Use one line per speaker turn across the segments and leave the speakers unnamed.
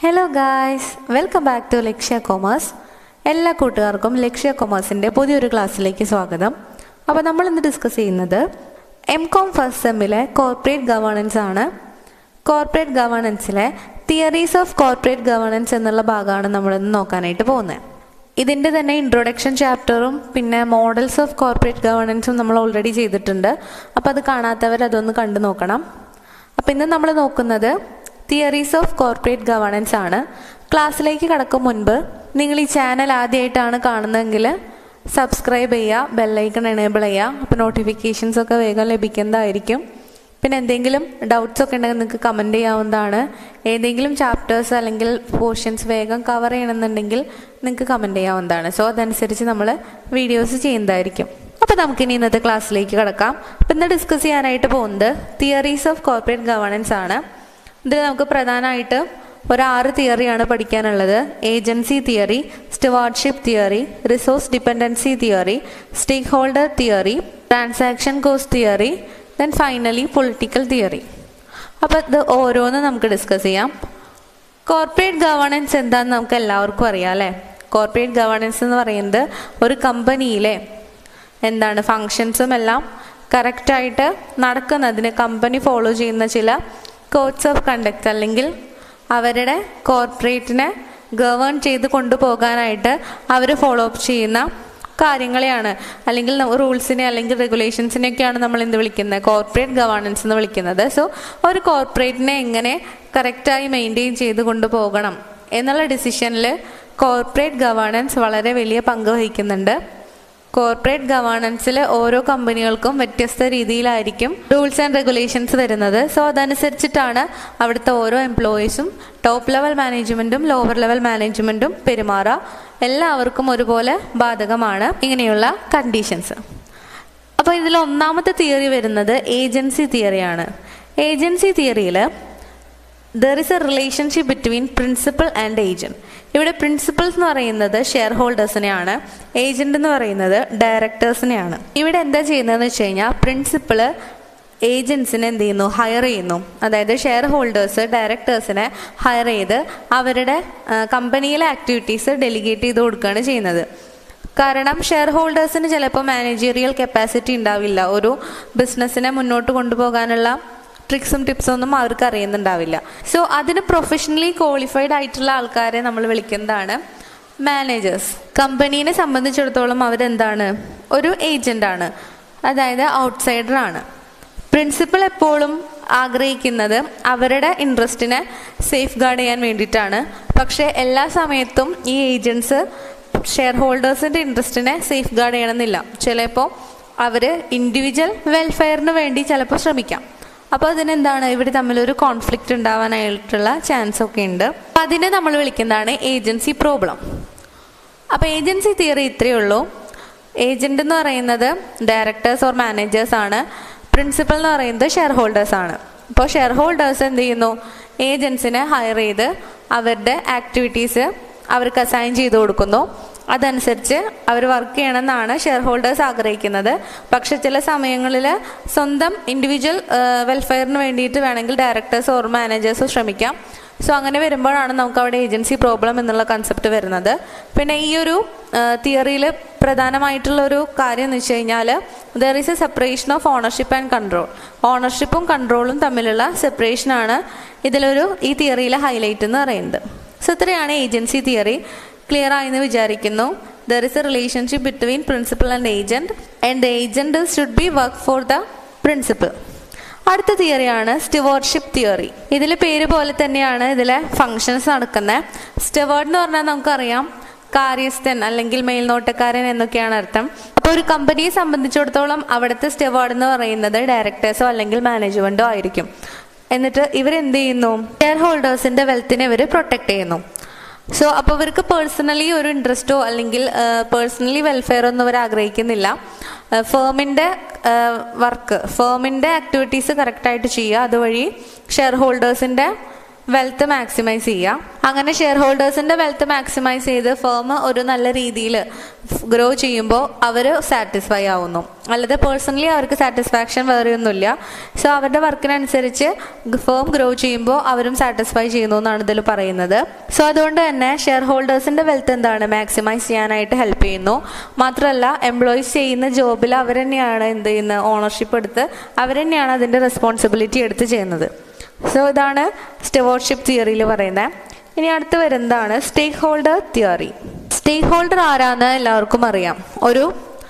Hello guys, welcome back to Lakshya commerce. എല്ലാ കൂട്ടുകാർക്കും ലക്ഷ്യ കൊമേഴ്സിൻ്റെ പുതിയൊരു ക്ലാസ്സിലേക്ക് സ്വാഗതം. അപ്പോൾ നമ്മൾ ഇന്ന് ഡിസ്കസ് ചെയ്യുന്നത് MCOM ഫസ്റ്റ് സെമ്മിലെ കോർപ്പറേറ്റ് ഗവേണൻസ് ആണ്. കോർപ്പറേറ്റ് ഗവേണൻസിലെ തിയറീസ് ഓഫ് കോർപ്പറേറ്റ് ഗവേണൻസ് എന്നുള്ള ഭാഗമാണ് നമ്മളിന്ന് നോക്കാനായിട്ട് പോകുന്നത്. ഇതിൻ്റെ തന്നെ ഇൻട്രൊഡക്ഷൻ ചാപ്റ്ററും പിന്നെ മോഡൽസ് ഓഫ് കോർപ്പറേറ്റ് ഗവേണൻസും നമ്മൾ ഓൾറെഡി ചെയ്തിട്ടുണ്ട്. അപ്പോൾ അത് കാണാത്തവർ അതൊന്ന് കണ്ടു നോക്കണം. അപ്പോൾ ഇന്ന് നമ്മൾ നോക്കുന്നത് തിയറീസ് ഓഫ് കോർപ്പറേറ്റ് ഗവേണൻസ് ആണ്. ക്ലാസ്സിലേക്ക് കടക്കും മുൻപ് നിങ്ങൾ ഈ ചാനൽ ആദ്യമായിട്ടാണ് കാണുന്നതെങ്കിൽ സബ്സ്ക്രൈബ് ചെയ്യുക, ബെല്ലൈക്കൺ എനേബിൾ ചെയ്യുക. അപ്പോൾ നോട്ടിഫിക്കേഷൻസ് ഒക്കെ വേഗം ലഭിക്കുന്നതായിരിക്കും. പിന്നെ എന്തെങ്കിലും ഡൗട്ട്സ് ഒക്കെ ഉണ്ടെങ്കിൽ നിങ്ങൾക്ക് കമൻറ്റ് ചെയ്യാവുന്നതാണ്. ഏതെങ്കിലും ചാപ്റ്റേഴ്സ് അല്ലെങ്കിൽ പോർഷൻസ് വേഗം കവർ ചെയ്യണമെന്നുണ്ടെങ്കിൽ നിങ്ങൾക്ക് കമൻറ്റ് ചെയ്യാവുന്നതാണ്. സോ അതനുസരിച്ച് നമ്മൾ വീഡിയോസ് ചെയ്യുന്നതായിരിക്കും. അപ്പോൾ നമുക്കിനി ഇന്നത്തെ ക്ലാസ്സിലേക്ക് കടക്കാം. അപ്പോൾ ഇന്ന് ഡിസ്കസ് ചെയ്യാനായിട്ട് പോകുന്നത് തിയറീസ് ഓഫ് കോർപ്പറേറ്റ് ഗവേണൻസ് ആണ്. ഇതിൽ നമുക്ക് പ്രധാനമായിട്ട് ഒരു 6 തിയറിയാണ് പഠിക്കാനുള്ളത്. Agency theory, stewardship theory, resource dependency theory, stake holder theory, transaction cost theory, then finally political theory. അപ്പോൾ ഇത് ഓരോന്നും നമുക്ക് ഡിസ്കസ് ചെയ്യാം. കോർപ്പറേറ്റ് ഗവേണൻസ് എന്താണെന്ന് നമുക്ക് എല്ലാവർക്കും അറിയാം അല്ലേ? കോർപ്പറേറ്റ് ഗവേണൻസ് എന്ന് പറയുന്നത് ഒരു കമ്പനിയിലെ ഫങ്ഷൻസും എല്ലാം കറക്റ്റായിട്ട് നടക്കുന്നതിന് കമ്പനി ഫോളോ ചെയ്യുന്ന ചില കോഡ്സ് ഓഫ് കണ്ടക്ട് അല്ലെങ്കിൽ അവരുടെ കോർപ്പറേറ്റിനെ ഗവേൺ ചെയ്ത് കൊണ്ടുപോകാനായിട്ട് അവർ ഫോളോ അപ്പ് ചെയ്യുന്ന കാര്യങ്ങളെയാണ്, അല്ലെങ്കിൽ റൂൾസിനെ അല്ലെങ്കിൽ റെഗുലേഷൻസിനെയൊക്കെയാണ് നമ്മൾ എന്ത് വിളിക്കുന്നത്? കോർപ്പറേറ്റ് ഗവേണൻസ് എന്ന് വിളിക്കുന്നത്. സോ ഒരു കോർപ്പറേറ്റിനെ എങ്ങനെ കറക്റ്റായി മെയിൻറ്റെയിൻ ചെയ്ത് കൊണ്ടുപോകണം എന്നുള്ള ഡിസിഷനിൽ കോർപ്പറേറ്റ് ഗവേണൻസ് വളരെ വലിയ പങ്ക് വഹിക്കുന്നുണ്ട്. കോർപ്പറേറ്റ് ഗവേണൻസിൽ ഓരോ കമ്പനികൾക്കും വ്യത്യസ്ത രീതിയിലായിരിക്കും റൂൾസ് ആൻഡ് റെഗുലേഷൻസ് വരുന്നത്. സോ അതനുസരിച്ചിട്ടാണ് അവിടുത്തെ ഓരോ എംപ്ലോയീസും ടോപ്പ് ലെവൽ മാനേജ്മെൻറ്റും ലോവർ ലെവൽ മാനേജ്മെൻറ്റും പെരുമാറുക. എല്ലാവർക്കും ഒരുപോലെ ബാധകമാണ് ഇങ്ങനെയുള്ള കണ്ടീഷൻസ്. അപ്പോൾ ഇതിൽ ഒന്നാമത്തെ തിയറി വരുന്നത് ഏജൻസി തിയറിയാണ്. ഏജൻസി തിയറിയിൽ there is a relationship between principal and agent. ഇവിടെ പ്രിൻസിപ്പൽസ് എന്ന് പറയുന്നത് ഷെയർ ഹോൾഡേഴ്സിനെയാണ്, ഏജന്റ് എന്ന് പറയുന്നത് ഡയറക്ടേഴ്സിനെയാണ്. ഇവിടെ എന്താ ചെയ്യുന്നതെന്ന് വെച്ച് കഴിഞ്ഞാൽ പ്രിൻസിപ്പള് ഏജൻസിനെ എന്ത് ചെയ്യുന്നു? ഹയർ ചെയ്യുന്നു. അതായത് ഷെയർ ഹോൾഡേഴ്സ് ഡയറക്ടേഴ്സിനെ ഹയർ ചെയ്ത് അവരുടെ കമ്പനിയിലെ ആക്ടിവിറ്റീസ് ഡെലിഗേറ്റ് ചെയ്ത് കൊടുക്കുകയാണ് ചെയ്യുന്നത്. കാരണം ഷെയർ ഹോൾഡേഴ്സിന് ചിലപ്പോൾ മാനേജീരിയൽ കപ്പാസിറ്റി ഉണ്ടാവില്ല. ഒരു ബിസിനസ്സിനെ മുന്നോട്ട് കൊണ്ടുപോകാനുള്ള ട്രിക്സും ടിപ്സും ഒന്നും അവർക്ക് അറിയുന്നുണ്ടാവില്ല. സോ അതിന് പ്രൊഫഷണലി ക്വാളിഫൈഡ് ആയിട്ടുള്ള ആൾക്കാരെ നമ്മൾ വിളിക്കുന്നതാണ് മാനേജേഴ്സ്. കമ്പനീനെ സംബന്ധിച്ചിടത്തോളം അവരെന്താണ്? ഒരു ഏജന്റാണ്, അതായത് ഔട്ട്സൈഡർ ആണ്. പ്രിൻസിപ്പൽ എപ്പോഴും ആഗ്രഹിക്കുന്നത് അവരുടെ ഇൻട്രസ്റ്റിനെ സേഫ് ഗാർഡ് ചെയ്യാൻ വേണ്ടിയിട്ടാണ്. പക്ഷേ എല്ലാ സമയത്തും ഈ ഏജൻസ് ഷെയർ ഹോൾഡേഴ്സിൻ്റെ ഇൻട്രസ്റ്റിനെ സേഫ് ഗാർഡ് ചെയ്യണമെന്നില്ല. ചിലപ്പോൾ അവർ ഇൻഡിവിജ്വൽ വെൽഫെയറിന് വേണ്ടി ചിലപ്പോൾ ശ്രമിക്കാം. അപ്പോൾ അതിനെന്താണ്? ഇവർ തമ്മിലൊരു കോൺഫ്ലിക്റ്റ് ഉണ്ടാവാനായിട്ടുള്ള ചാൻസ് ഒക്കെ ഉണ്ട്. അപ്പം അതിനെ നമ്മൾ വിളിക്കുന്നതാണ് ഏജൻസി പ്രോബ്ലം. അപ്പോൾ ഏജൻസി തിയറി ഇത്രയേ ഉള്ളൂ. ഏജന്റ് എന്ന് പറയുന്നത് ഡയറക്ടേഴ്സ് ഓർ മാനേജേഴ്സ് ആണ്. പ്രിൻസിപ്പൽ എന്ന് പറയുന്നത് ഷെയർ ഹോൾഡേഴ്സ് ആണ്. അപ്പോൾ ഷെയർ ഹോൾഡേഴ്സ് എന്ത് ചെയ്യുന്നു? ഏജൻസിനെ ഹയർ ചെയ്ത് അവരുടെ ആക്ടിവിറ്റീസ് അവർക്ക് അസൈൻ ചെയ്ത് കൊടുക്കുന്നു. അതനുസരിച്ച് അവർ വർക്ക് ചെയ്യണമെന്നാണ് ഷെയർ ഹോൾഡേഴ്സ് ആഗ്രഹിക്കുന്നത്. പക്ഷെ ചില സമയങ്ങളിൽ സ്വന്തം ഇൻഡിവിജ്വൽ വെൽഫെയറിന് വേണ്ടിയിട്ട് വേണമെങ്കിൽ ഡയറക്ടേഴ്സ് ഓർ മാനേജേഴ്സോ ശ്രമിക്കാം. സോ അങ്ങനെ വരുമ്പോഴാണ് നമുക്ക് അവിടെ ഏജൻസി പ്രോബ്ലം എന്നുള്ള കൺസെപ്റ്റ് വരുന്നത്. പിന്നെ ഈ ഒരു തിയറിയിൽ പ്രധാനമായിട്ടുള്ളൊരു കാര്യം എന്ന് വെച്ച് കഴിഞ്ഞാൽ there is a separation of ownership and control. ഓണർഷിപ്പും കൺട്രോളും തമ്മിലുള്ള സെപ്പറേഷനാണ് ഈ തിയറിയിലെ ഹൈലൈറ്റ് എന്ന് പറയുന്നത്. സോ ഇത്രയാണ് ഏജൻസി തിയറി. ക്ലിയർ ആയെന്ന് വിചാരിക്കുന്നു. There is a relationship between principal and the agent should be work for the principal. അടുത്ത തിയറിയാണ് സ്റ്റുവാർഡ്ഷിപ്പ് തിയറി. ഇതിൽ പേര് പോലെ തന്നെയാണ് ഇതിലെ ഫങ്ഷൻസ് നടക്കുന്നത്. സ്റ്റുവാർഡ് എന്ന് പറഞ്ഞാൽ നമുക്കറിയാം കാര്യസ്ഥൻ അല്ലെങ്കിൽ മേൽനോട്ടക്കാരൻ എന്നൊക്കെയാണ് അർത്ഥം. അപ്പോൾ ഒരു കമ്പനിയെ സംബന്ധിച്ചിടത്തോളം അവിടുത്തെ സ്റ്റുവാർഡ് എന്ന് പറയുന്നത് ഡയറക്ടേഴ്സോ അല്ലെങ്കിൽ മാനേജ്മെന്റോ ആയിരിക്കും. എന്നിട്ട് ഇവരെന്ത് ചെയ്യുന്നു? ഷെയർ ഹോൾഡേഴ്സിന്റെ വെൽത്തിനെ ഇവർ പ്രൊട്ടക്ട് ചെയ്യുന്നു. സോ അപ്പോൾ ഇവർക്ക് പേഴ്സണലി ഒരു ഇൻട്രസ്റ്റോ അല്ലെങ്കിൽ പേഴ്സണലി വെൽഫെയർ ഒന്നും അവർ ആഗ്രഹിക്കുന്നില്ല. ഫേമിൻ്റെ ഫേമിൻ്റെ ആക്ടിവിറ്റീസ് കറക്റ്റായിട്ട് ചെയ്യുക, അതുവഴി ഷെയർ ഹോൾഡേഴ്സിൻ്റെ വെൽത്ത് മാക്സിമൈസ് ചെയ്യുക. അങ്ങനെ ഷെയർ ഹോൾഡേഴ്സിൻ്റെ വെൽത്ത് മാക്സിമൈസ് ചെയ്ത് ഫേം ഒരു നല്ല രീതിയിൽ ഗ്രോ ചെയ്യുമ്പോൾ അവർ സാറ്റിസ്ഫൈ ആവുന്നു. അല്ലാതെ പേഴ്സണലി അവർക്ക് സാറ്റിസ്ഫാക്ഷൻ വേറെയൊന്നുമില്ല. സോ അവരുടെ വർക്കിനനുസരിച്ച് ഫേം ഗ്രോ ചെയ്യുമ്പോൾ അവരും സാറ്റിസ്ഫൈ ചെയ്യുന്നു എന്നാണ് ഇതിൽ പറയുന്നത്. സോ അതുകൊണ്ട് തന്നെ ഷെയർ ഹോൾഡേഴ്സിൻ്റെ വെൽത്ത് എന്താണ് മാക്സിമൈസ് ചെയ്യാനായിട്ട് ഹെൽപ്പ് ചെയ്യുന്നു. മാത്രമല്ല എംപ്ലോയീസ് ചെയ്യുന്ന ജോബിൽ അവർ തന്നെയാണ് എന്ത് ചെയ്യുന്നത്, ഓണർഷിപ്പ് എടുത്ത് അവർ തന്നെയാണ് അതിൻ്റെ റെസ്പോൺസിബിലിറ്റി എടുത്ത് ചെയ്യുന്നത്. സോ ഇതാണ് സ്റ്റുവർഡ്ഷിപ്പ് തിയറിയിൽ പറയുന്നത്. ഇനി അടുത്ത് വരുന്നതാണ് stake holder theory. Stake holder ആരാന്ന് എല്ലാവർക്കും അറിയാം. ഒരു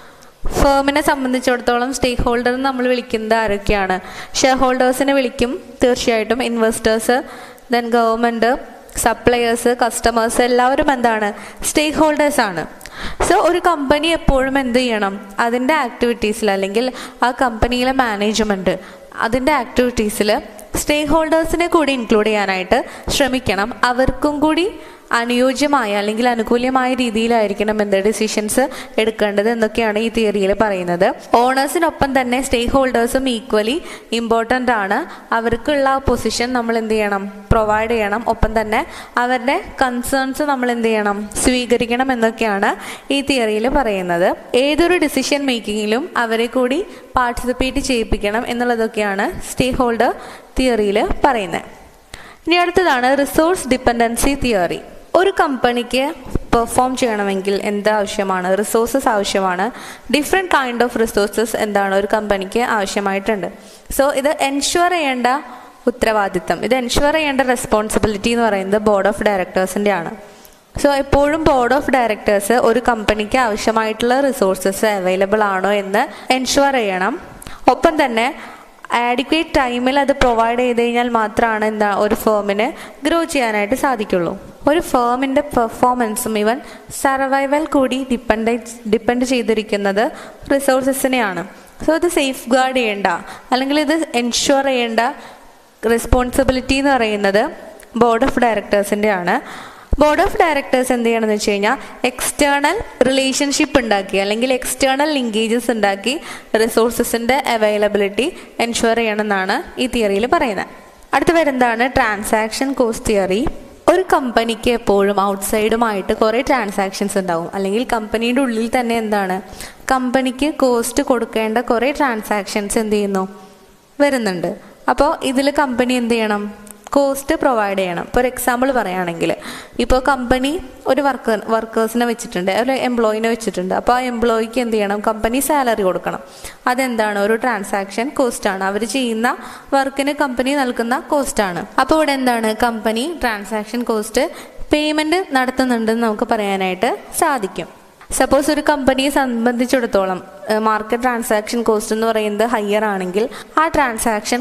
ഫേമിനെ സംബന്ധിച്ചിടത്തോളം സ്റ്റേക്ക് ഹോൾഡർ നമ്മൾ വിളിക്കുന്നത് ആരൊക്കെയാണ്? ഷെയർ ഹോൾഡേഴ്സിനെ വിളിക്കും തീർച്ചയായിട്ടും, investors, then government, suppliers, customers, എല്ലാവരും എന്താണ് സ്റ്റേക്ക് ഹോൾഡേഴ്സ് ആണ്. സോ ഒരു കമ്പനി എപ്പോഴും എന്ത് ചെയ്യണം, അതിൻ്റെ ആക്ടിവിറ്റീസിൽ അല്ലെങ്കിൽ ആ കമ്പനിയിലെ മാനേജ്മെൻറ്റ് അതിൻ്റെ ആക്ടിവിറ്റീസിൽ സ്റ്റേക്ക് ഹോൾഡേഴ്സിനെ കൂടി ഇൻക്ലൂഡ് ചെയ്യാനായിട്ട് ശ്രമിക്കണം. അവർക്കും കൂടി അനുയോജ്യമായ അല്ലെങ്കിൽ അനുകൂലമായ രീതിയിലായിരിക്കണം എന്ത് ഡിസിഷൻസ് എടുക്കേണ്ടത് എന്നൊക്കെയാണ് ഈ തിയറിയിൽ പറയുന്നത്. ഓണേഴ്സിനൊപ്പം തന്നെ സ്റ്റേക്ക് ഹോൾഡേഴ്സും ഈക്വലി ഇമ്പോർട്ടൻ്റ് ആണ്. അവർക്കുള്ള പൊസിഷൻ നമ്മൾ എന്ത് ചെയ്യണം, പ്രൊവൈഡ് ചെയ്യണം. ഒപ്പം തന്നെ അവരുടെ കൺസേൺസ് നമ്മൾ എന്ത് ചെയ്യണം, സ്വീകരിക്കണം എന്നൊക്കെയാണ് ഈ തിയറിയിൽ പറയുന്നത്. ഏതൊരു ഡിസിഷൻ മേക്കിങ്ങിലും അവരെ കൂടി പാർട്ടിസിപ്പേറ്റ് ചെയ്യിപ്പിക്കണം എന്നുള്ളതൊക്കെയാണ് സ്റ്റേക്ക് ഹോൾഡർ തിയറിയിൽ പറയുന്നത്. ഇനി അടുത്തതാണ് റിസോഴ്സ് ഡിപ്പെൻഡൻസി തിയറി. ഒരു കമ്പനിക്ക് പെർഫോം ചെയ്യണമെങ്കിൽ എന്താവശ്യമാണ്? റിസോഴ്സസ് ആവശ്യമാണ്. ഡിഫറെൻറ്റ് കൈൻഡ് ഓഫ് റിസോഴ്സസ് എന്താണ് ഒരു കമ്പനിക്ക് ആവശ്യമായിട്ടുണ്ട്. സോ ഇത് എൻഷുർ ചെയ്യേണ്ട ഉത്തരവാദിത്തം, ഇത് എൻഷുർ ചെയ്യേണ്ട റെസ്പോൺസിബിലിറ്റി എന്ന് പറയുന്നത് ബോർഡ് ഓഫ് ഡയറക്ടേഴ്സിൻ്റെ ആണ്. സോ എപ്പോഴും ബോർഡ് ഓഫ് ഡയറക്ടേഴ്സ് ഒരു കമ്പനിക്ക് ആവശ്യമായിട്ടുള്ള റിസോഴ്സസ് അവൈലബിൾ ആണോ എന്ന് എൻഷുർ ചെയ്യണം. ഒപ്പം തന്നെ ആഡിക്വേറ്റ് ടൈമിൽ അത് പ്രൊവൈഡ് ചെയ്ത് കഴിഞ്ഞാൽ മാത്രമാണ് എന്താ ഒരു ഫേമിന് ഗ്രോ ചെയ്യാനായിട്ട് സാധിക്കുള്ളൂ. ഒരു ഫേമിൻ്റെ പെർഫോമൻസും ഈവൻ സർവൈവൽ കൂടി ഡിപ്പെൻഡ് ചെയ്തിരിക്കുന്നത് റിസോഴ്സസിനെയാണ്. സോ ഇത് സേഫ് ഗാർഡ് ചെയ്യേണ്ട അല്ലെങ്കിൽ ഇത് എൻഷുർ ചെയ്യേണ്ട റെസ്പോൺസിബിലിറ്റി എന്ന് പറയുന്നത് ബോർഡ് ഓഫ് ഡയറക്ടേഴ്സിൻ്റെ ആണ്. ബോർഡ് ഓഫ് ഡയറക്ടേഴ്സ് എന്ത് ചെയ്യണമെന്ന് വെച്ച് കഴിഞ്ഞാൽ എക്സ്റ്റേണൽ റിലേഷൻഷിപ്പ് ഉണ്ടാക്കി അല്ലെങ്കിൽ എക്സ്റ്റേണൽ ലിങ്കേജസ് ഉണ്ടാക്കി റിസോഴ്സസിൻ്റെ അവൈലബിലിറ്റി എൻഷുർ ചെയ്യണമെന്നാണ് ഈ തിയറിയിൽ പറയുന്നത്. അടുത്ത വരുന്നതാണ് ട്രാൻസാക്ഷൻ കോസ്റ്റ് തിയറി. ഒരു കമ്പനിക്ക് എപ്പോഴും ഔട്ട്സൈഡുമായിട്ട് കുറേ ട്രാൻസാക്ഷൻസ് ഉണ്ടാവും, അല്ലെങ്കിൽ കമ്പനിയുടെ ഉള്ളിൽ തന്നെ എന്താണ് കമ്പനിക്ക് കോസ്റ്റ് കൊടുക്കേണ്ട കുറേ ട്രാൻസാക്ഷൻസ് എന്ത് ചെയ്യുന്നു വരുന്നുണ്ട്. അപ്പോൾ ഇതിൽ കമ്പനി എന്ത് ചെയ്യണം, കോസ്റ്റ് പ്രൊവൈഡ് ചെയ്യണം. ഇപ്പോൾ ഒരു എക്സാമ്പിൾ പറയുകയാണെങ്കിൽ ഇപ്പോൾ കമ്പനി ഒരു വർക്കേഴ്സിനെ വെച്ചിട്ടുണ്ട്, ഒരു എംപ്ലോയിനെ വെച്ചിട്ടുണ്ട്. അപ്പോൾ ആ എംപ്ലോയിക്ക് എന്ത് ചെയ്യണം, കമ്പനി സാലറി കൊടുക്കണം. അതെന്താണ്, ഒരു ട്രാൻസാക്ഷൻ കോസ്റ്റാണ്. അവർ ചെയ്യുന്ന വർക്കിന് കമ്പനി നൽകുന്ന കോസ്റ്റാണ്. അപ്പോൾ ഇവിടെ എന്താണ്, കമ്പനി ട്രാൻസാക്ഷൻ കോസ്റ്റ് പേയ്മെൻറ്റ് നടത്തുന്നുണ്ടെന്ന് നമുക്ക് പറയാനായിട്ട് സാധിക്കും. സപ്പോസ് ഒരു കമ്പനിയെ സംബന്ധിച്ചിടത്തോളം മാർക്കറ്റ് ട്രാൻസാക്ഷൻ കോസ്റ്റ് എന്ന് പറയുന്നത് ഹയർ ആണെങ്കിൽ ആ ട്രാൻസാക്ഷൻ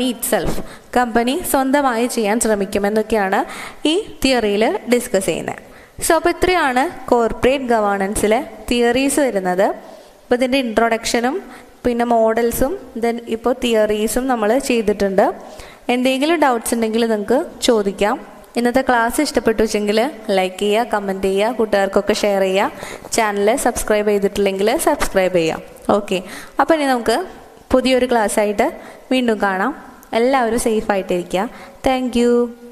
കമ്പനി സ്വന്തമായി ചെയ്യാൻ ശ്രമിക്കുമെന്നൊക്കെയാണ് ഈ തിയറിയിൽ ഡിസ്കസ് ചെയ്യുന്നത്. സോ അപ്പോൾ ഇത്രയാണ് കോർപ്പറേറ്റ് ഗവേണൻസിലെ തിയറീസ് വരുന്നത്. അപ്പോൾ ഇതിൻ്റെ ഇൻട്രൊഡക്ഷനും പിന്നെ മോഡൽസും ദെൻ ഇപ്പോൾ തിയറീസും നമ്മൾ ചെയ്തിട്ടുണ്ട്. എന്തെങ്കിലും ഡൗട്ട്സ് ഉണ്ടെങ്കിൽ നിങ്ങൾക്ക് ചോദിക്കാം. ഇന്നത്തെ ക്ലാസ് ഇഷ്ടപ്പെട്ടു വെച്ചെങ്കിൽ ലൈക്ക് ചെയ്യുക, കമൻറ്റ് ചെയ്യുക, കൂട്ടുകാർക്കൊക്കെ ഷെയർ ചെയ്യുക. ചാനൽ സബ്സ്ക്രൈബ് ചെയ്തിട്ടില്ലെങ്കിൽ സബ്സ്ക്രൈബ് ചെയ്യാം. ഓക്കെ, അപ്പോൾ ഇനി നമുക്ക് പുതിയൊരു ക്ലാസ്സായിട്ട് വീണ്ടും കാണാം. എല്ലാവരും സേഫായിട്ടിരിക്കുക. Thank you.